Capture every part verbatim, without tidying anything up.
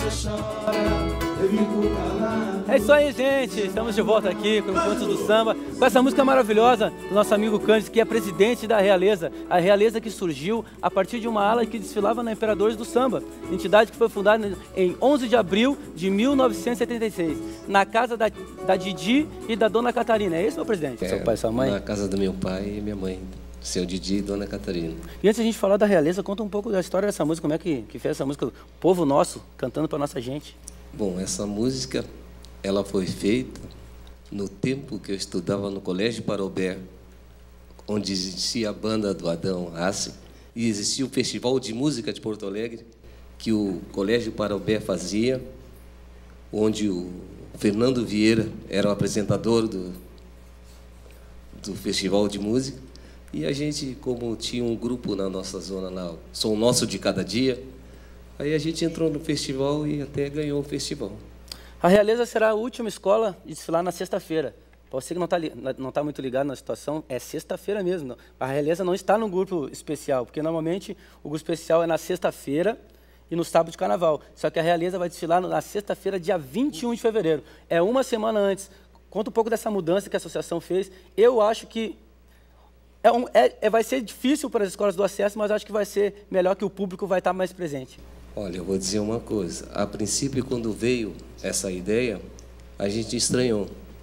É isso aí, gente. Estamos de volta aqui com o Cantos do Samba, com essa música maravilhosa do nosso amigo Cândido, que é presidente da Realeza. A Realeza que surgiu a partir de uma ala que desfilava na Imperadores do Samba, entidade que foi fundada em onze de abril de mil novecentos e setenta e seis, na casa da, da Didi e da Dona Catarina. É isso, meu presidente? É, seu pai e sua mãe? Na casa do meu pai e minha mãe, seu Didi e Dona Catarina. E antes de a gente falar da Realeza, conta um pouco da história dessa música, como é que, que fez essa música, o povo nosso, cantando para nossa gente. Bom, essa música, ela foi feita no tempo que eu estudava no Colégio Parobé, onde existia a banda do Adão Assi, e existia o Festival de Música de Porto Alegre, que o Colégio Parobé fazia, onde o Fernando Vieira era o apresentador do, do Festival de Música, e a gente, como tinha um grupo na nossa zona lá, Som Nosso de Cada Dia, aí a gente entrou no festival e até ganhou o festival. A Realeza será a última escola de desfilar na sexta-feira. Para você que não está não tá muito ligado na situação, é sexta-feira mesmo. Não. A Realeza não está no grupo especial, porque normalmente o grupo especial é na sexta-feira e no sábado de carnaval. Só que a Realeza vai desfilar na sexta-feira, dia vinte e um de fevereiro. É uma semana antes. Conta um pouco dessa mudança que a associação fez. Eu acho que é um, é, é, vai ser difícil para as escolas do acesso, mas acho que vai ser melhor, que o público vai estar mais presente. Olha, eu vou dizer uma coisa. A princípio, quando veio essa ideia, a gente estranhou.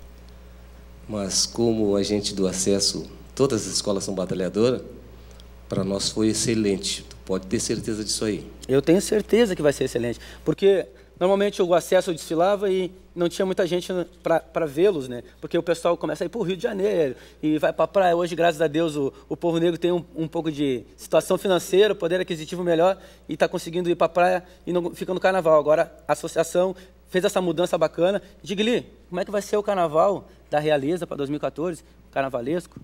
Mas como a gente do acesso, todas as escolas são batalhadoras, para nós foi excelente. Tu pode ter certeza disso aí. Eu tenho certeza que vai ser excelente. Porque normalmente o acesso desfilava e não tinha muita gente para vê-los, né? Porque o pessoal começa a ir para o Rio de Janeiro e vai para a praia. Hoje, graças a Deus, o, o povo negro tem um, um pouco de situação financeira, poder aquisitivo melhor e está conseguindo ir para a praia e não fica no carnaval. Agora, a associação fez essa mudança bacana. Digli, como é que vai ser o carnaval da Realeza para dois mil e quatorze? Carnavalesco?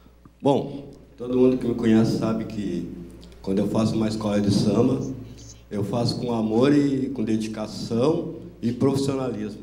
Bom, todo mundo que me conhece sabe que quando eu faço uma escola de samba, eu faço com amor e com dedicação e profissionalismo.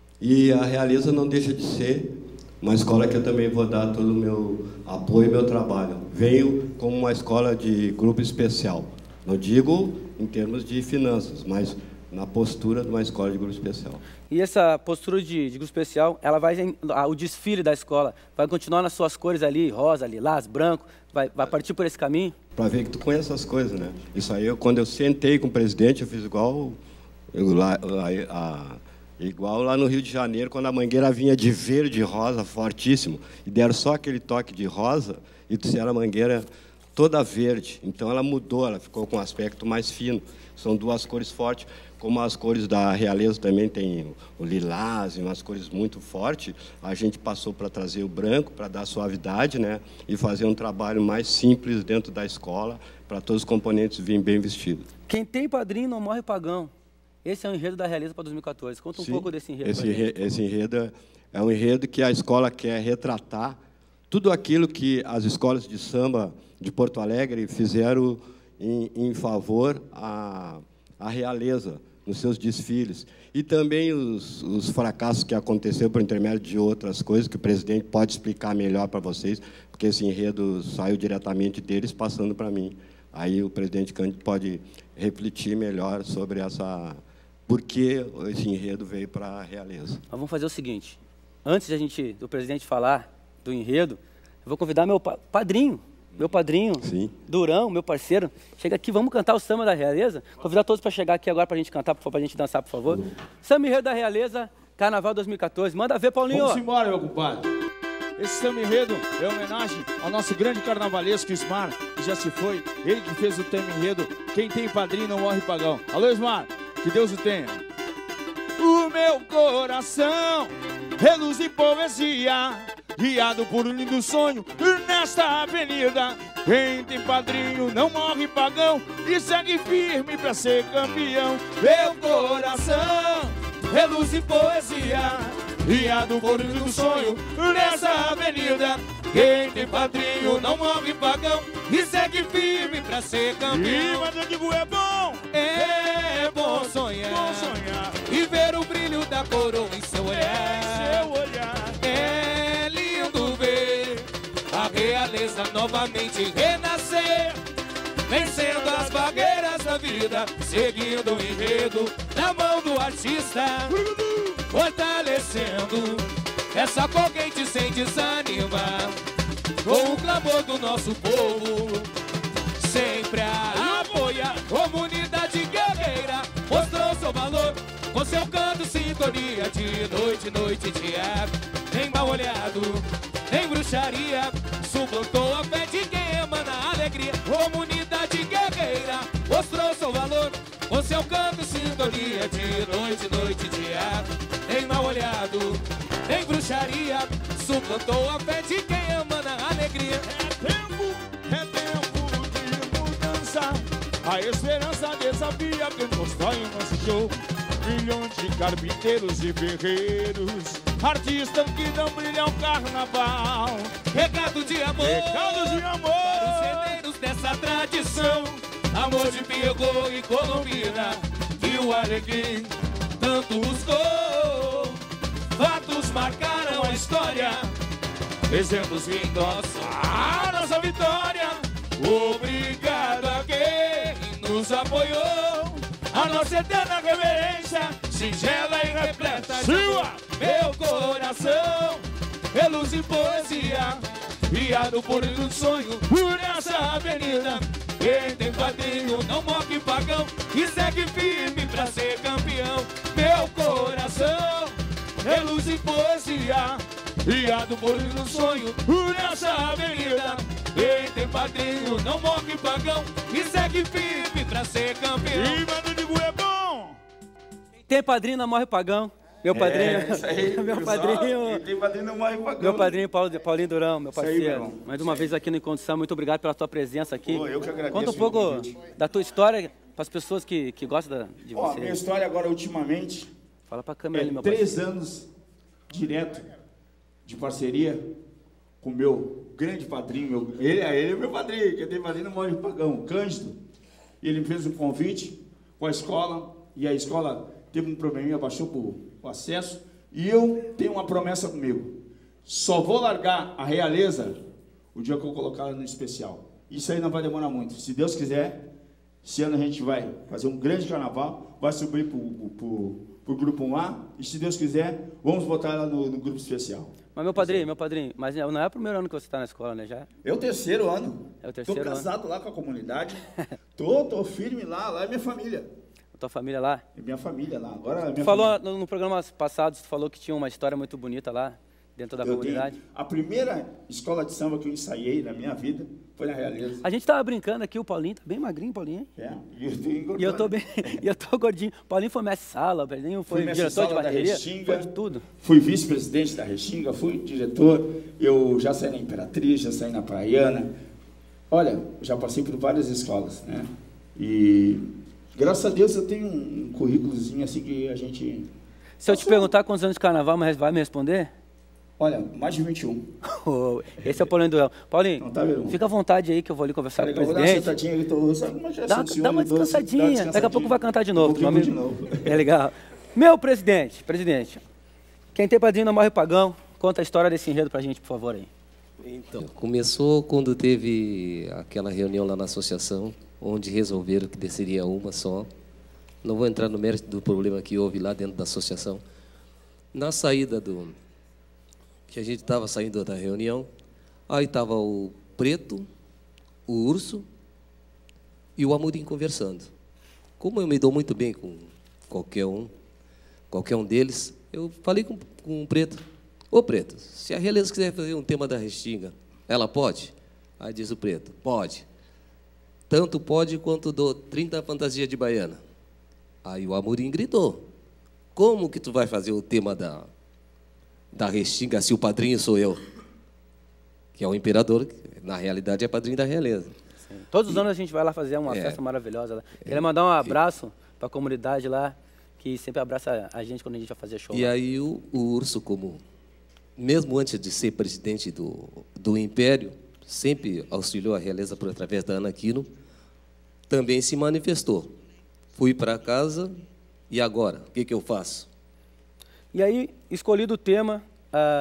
E a Realeza não deixa de ser uma escola que eu também vou dar todo o meu apoio e meu trabalho. Venho como uma escola de grupo especial. Não digo em termos de finanças, mas na postura de uma escola de grupo especial. E essa postura de, de grupo especial, ela vai, o desfile da escola vai continuar nas suas cores ali, rosa, lilás, branco, vai, vai partir por esse caminho? Para ver que tu conhece as coisas, né? Isso aí, eu, quando eu sentei com o presidente, eu fiz igual, eu, lá, a, igual lá no Rio de Janeiro, quando a mangueira vinha de verde e rosa, fortíssimo, e deram só aquele toque de rosa, e trouxeram a mangueira toda verde. Então ela mudou, ela ficou com um aspecto mais fino. São duas cores fortes, como as cores da Realeza também tem o lilás e umas cores muito fortes, a gente passou para trazer o branco, para dar suavidade, né? E fazer um trabalho mais simples dentro da escola, para todos os componentes virem bem vestidos. Quem tem padrinho não morre pagão. Esse é o enredo da Realeza para dois mil e quatorze. Conta um Sim, pouco desse enredo. Esse, esse enredo é um enredo que a escola quer retratar tudo aquilo que as escolas de samba de Porto Alegre fizeram em, em favor à, à Realeza, nos seus desfiles. E também os, os fracassos que aconteceram por intermédio de outras coisas, que o presidente pode explicar melhor para vocês, porque esse enredo saiu diretamente deles, passando para mim. Aí o presidente Cândido pode refletir melhor sobre essa... por que esse enredo veio para a Realeza. Nós vamos fazer o seguinte, antes de a gente, do presidente falar do enredo, eu vou convidar meu pa padrinho, meu padrinho, Sim. Durão, meu parceiro, chega aqui, vamos cantar o samba da Realeza? Convidar todos para chegar aqui agora para a gente cantar, para a gente dançar, por favor. Uhum. Samba enredo da Realeza, Carnaval dois mil e quatorze. Manda ver, Paulinho. Vamos embora, meu compadre. Esse samba enredo é homenagem ao nosso grande carnavalesco Ismar, que já se foi. Ele que fez o tema enredo, quem tem padrinho não morre pagão. Alô, Ismar, que Deus o tenha. O meu coração reluz em poesia, guiado por um lindo sonho nesta avenida. Quem tem padrinho não morre pagão e segue firme pra ser campeão. Meu coração reluz em poesia, guiado por um lindo sonho nesta avenida. Quem tem padrinho não morre pagão e segue firme pra ser campeão. Mas eu digo é bom, é bom sonhar, bom sonhar e ver o brilho da coroa em seu olhar, em seu olhar. É lindo ver a Realeza novamente renascer, vencendo as barreiras da vida, seguindo o enredo na mão do artista, fortalecendo essa corrente sem desanimar, com o clamor do nosso povo, sempre a apoiar. Comunidade guerreira mostrou seu valor, com seu canto, sintonia, de noite, noite, dia. Nem mal olhado, nem bruxaria, suplantou a fé de quem emana alegria. Comunidade guerreira mostrou seu valor, com seu canto, sintonia, de noite, noite, dia. Nem mal olhado, nem bruxaria, suplantou a fé de quem emana alegria. É tempo, é tempo de mudança, a esperança desafia quem constrói o nosso show. Milhões de carpinteiros e ferreiros, artistas que não brilham carnaval. Recado de amor, recado de amor para os herdeiros dessa tradição. Amor de Piegô e Colombina, que o Alecrim tanto buscou. Fatos marcaram a história, exemplos que endossam a nossa vitória. Obrigado a quem nos apoiou, a nossa eterna reverência, singela e repleta de amor. Meu coração é luz e poesia, guiado por um sonho, por essa avenida. Quem tem padrinho não morre pagão, e segue firme pra ser campeão. Meu coração é luz e poesia, guiado por um sonho, por essa avenida. Quem tem padrinho não morre pagão, e segue firme pra ser campeão. E mano de é bom. Quem tem padrinho não morre pagão. Meu padrinho, É, isso aí, meu pessoal. padrinho, Quem tem padrinho não morre pagão. meu padrinho Paulo, Paulinho Durão, meu Isso aí, parceiro. meu irmão. Mais uma vez aqui no Encontro Samba, muito obrigado pela tua presença aqui. Pô, eu que agradeço Conta um o pouco convite. da tua história para as pessoas que, que gostam da- de Ó, você. minha história agora, ultimamente, Fala pra câmera ali, é meu três parceiro. anos direto de parceria com o meu grande padrinho. Meu, ele, ele é meu padrinho, quem tem padrinho não morre pagão, Cândido. Ele me fez um convite com a escola, e a escola teve um probleminha, baixou pro, pro acesso, e eu tenho uma promessa comigo: só vou largar a Realeza o dia que eu colocar ela no especial. Isso aí não vai demorar muito, se Deus quiser. Esse ano a gente vai fazer um grande carnaval, vai subir pro, pro, pro grupo um A, e se Deus quiser, vamos botar ela no, no grupo especial. Mas meu padrinho, meu padrinho, mas não é o primeiro ano que você está na escola, né? Já? É o terceiro ano. É o terceiro Tô ano. casado lá com a comunidade. tô, tô firme lá, lá é minha família. A tua família lá? É minha família lá. Agora é minha Tu falou família. no, no programa passado, tu falou que tinha uma história muito bonita lá, dentro da Eu comunidade. tenho- a primeira escola de samba que eu ensaiei na minha vida foi na Realeza. A gente tava brincando aqui, o Paulinho tá bem magrinho, Paulinho, hein? É, e eu tô engordando. E eu tô bem, e eu tô gordinho. Paulinho foi mestre de sala, o Paulinho foi Fui mestre diretor de sala da bateria, Restinga, foi de tudo. Fui vice-presidente da Restinga, fui diretor, eu já saí na Imperatriz, já saí na Praiana. Olha, já passei por várias escolas, né? E graças a Deus eu tenho um currículozinho assim que a gente... Se eu te perguntar quantos anos de carnaval, mas vai me responder? Olha, mais de vinte e um. Oh, esse é o Paulinho Durão. Paulinho, Não tá, meu irmão? fica à vontade aí que eu vou ali conversar Cara, com o eu vou dar uma presidente. sentadinha aí, tô, sabe como é que é? Dá, Sou dá ciúme uma doce, dá descansadinha, daqui a pouco vai cantar de novo. Um pouquinho meu de amigo. novo. É legal. Meu presidente, presidente, quem tem padrinho não morre pagão. Conta a história desse enredo pra gente, por favor, aí. Então, começou quando teve aquela reunião lá na associação, onde resolveram que seria uma só. Não vou entrar no mérito do problema que houve lá dentro da associação. Na saída do... que a gente estava saindo da reunião, aí estava o Preto, o Urso e o Amorim conversando. Como eu me dou muito bem com qualquer um, qualquer um deles, eu falei com, com o Preto: ô Preto, se a Realeza quiser fazer um tema da Restinga, ela pode? Aí diz o Preto: pode. Tanto pode quanto dou trinta fantasias de baiana. Aí o Amorim gritou: como que tu vai fazer o tema da, da Restinga se o padrinho sou eu? Que é o imperador, que na realidade é padrinho da Realeza. Sim. Todos os anos a gente vai lá fazer uma É. festa maravilhosa lá. Queria mandar um abraço para a comunidade lá, que sempre abraça a gente quando a gente vai fazer show. E lá. aí o, o Urso, como mesmo antes de ser presidente do, do Império, sempre auxiliou a Realeza por através da Ana Aquino, também se manifestou. Fui para casa e agora, o que, que eu faço? E aí, escolhido o tema, ah,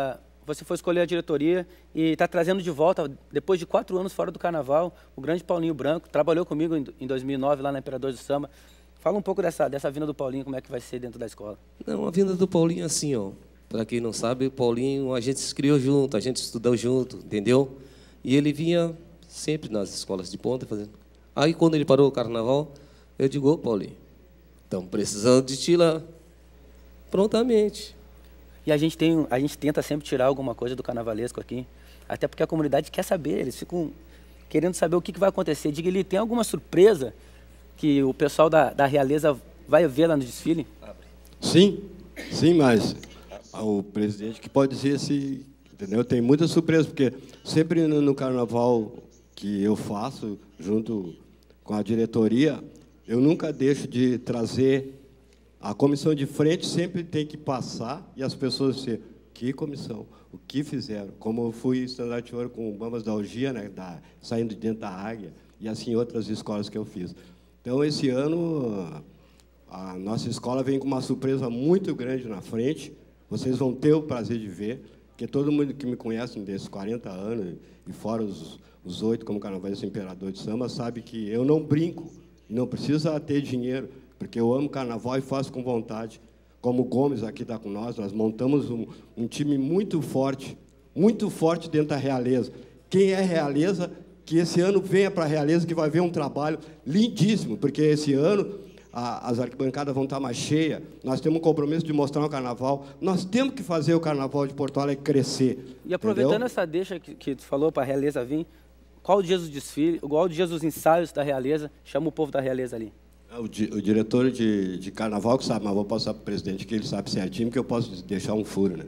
você foi escolher a diretoria e está trazendo de volta, depois de quatro anos fora do carnaval, o grande Paulinho Branco, trabalhou comigo em dois mil e nove lá na Imperador do Samba. Fala um pouco dessa, dessa vinda do Paulinho, como é que vai ser dentro da escola. Não, a vinda do Paulinho é assim, ó. Para quem não sabe, o Paulinho, a gente se criou junto, a gente estudou junto, entendeu? E ele vinha sempre nas escolas de ponta fazendo. Aí, quando ele parou o carnaval, eu digo, ô, Paulinho, estamos precisando de ti lá. Prontamente. E a gente, tem, a gente tenta sempre tirar alguma coisa do carnavalesco aqui, até porque a comunidade quer saber, eles ficam querendo saber o que, que vai acontecer. Diga, ele tem alguma surpresa que o pessoal da, da Realeza vai ver lá no desfile? Sim, sim, mas o presidente que pode dizer se, entendeu? Tem muita surpresa, porque sempre no, no carnaval que eu faço, junto com a diretoria, eu nunca deixo de trazer. A comissão de frente sempre tem que passar e as pessoas dizer, que comissão, o que fizeram. Como eu fui estandarte de ouro com o Bambas da Algia, né, da, saindo de dentro da Águia, e assim outras escolas que eu fiz. Então, esse ano, a nossa escola vem com uma surpresa muito grande na frente. Vocês vão ter o prazer de ver, porque todo mundo que me conhece desses quarenta anos, e fora os, os oito como carnavalesco imperador de samba, sabe que eu não brinco, e não precisa ter dinheiro, porque eu amo carnaval e faço com vontade. Como o Gomes aqui está com nós, nós montamos um, um time muito forte, muito forte dentro da Realeza. Quem é Realeza, que esse ano venha para a Realeza, que vai ver um trabalho lindíssimo, porque esse ano a, as arquibancadas vão estar mais cheias, nós temos um compromisso de mostrar o carnaval, nós temos que fazer o carnaval de Porto Alegre crescer. E aproveitando entendeu? essa deixa que, que tu falou para a Realeza vir, qual o dia dos desfiles, qual o dia dos ensaios da Realeza, chama o povo da Realeza ali. O, di, o diretor de, de carnaval que sabe, mas vou passar para o presidente, que ele sabe certinho, que eu posso deixar um furo, né?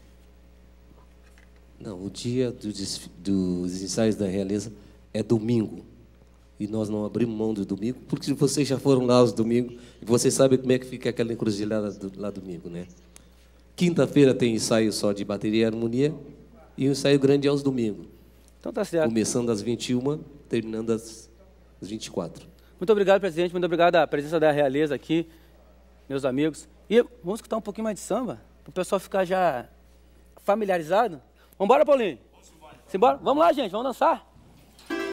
Não, o dia do dos ensaios da Realeza é domingo. E nós não abrimos mão do domingo, porque vocês já foram lá aos domingos, e vocês sabem como é que fica aquela encruzilhada do, lá domingo, né? Quinta-feira tem ensaio só de bateria e harmonia, e um ensaio grande aos domingos. Então tá certo. Começando às vinte e uma, terminando às vinte e quatro. Muito obrigado, presidente. Muito obrigado à presença da Realeza aqui, meus amigos. E vamos escutar um pouquinho mais de samba, para o pessoal ficar já familiarizado. Vamos embora, Paulinho? Vamos embora. Vamos lá, gente. Vamos dançar.